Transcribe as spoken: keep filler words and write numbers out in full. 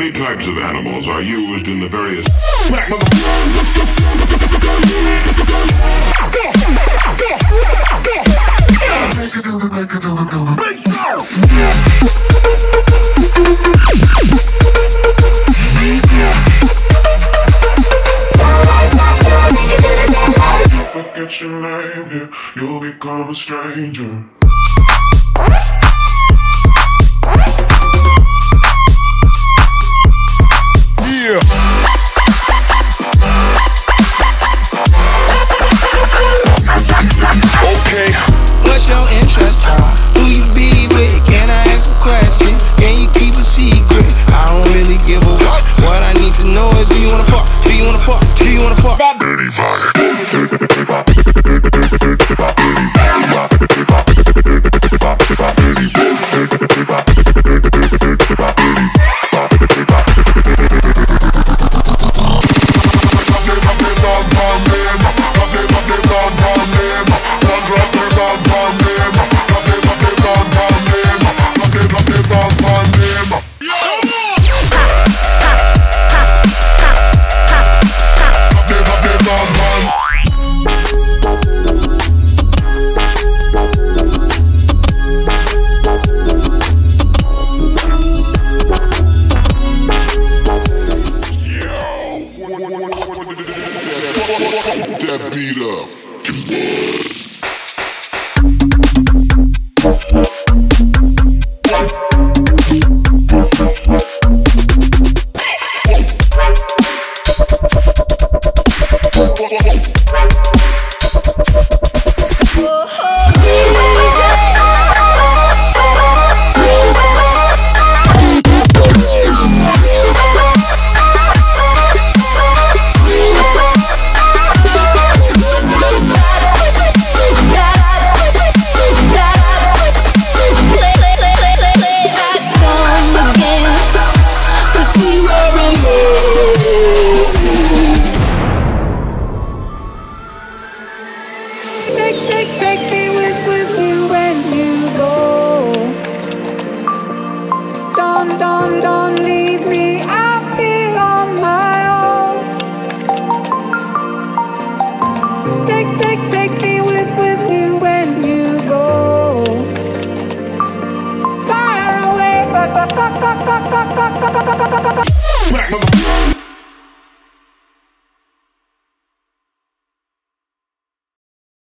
many types of animals are used in the various... Forget your name here, you'll become a stranger. Yeah. Okay. What's your interest? Who you be with? Can I ask a question? Can you keep a secret? I don't really give a fuck. What I need to know is, do you wanna fuck? Do you wanna fuck? Do you wanna fuck? That dirty fire. That beat up. Take, take, take me with, with you when you go. Don't, don't, don't leave me out here on my own. Take, take, take me with, with you when you go. Far away.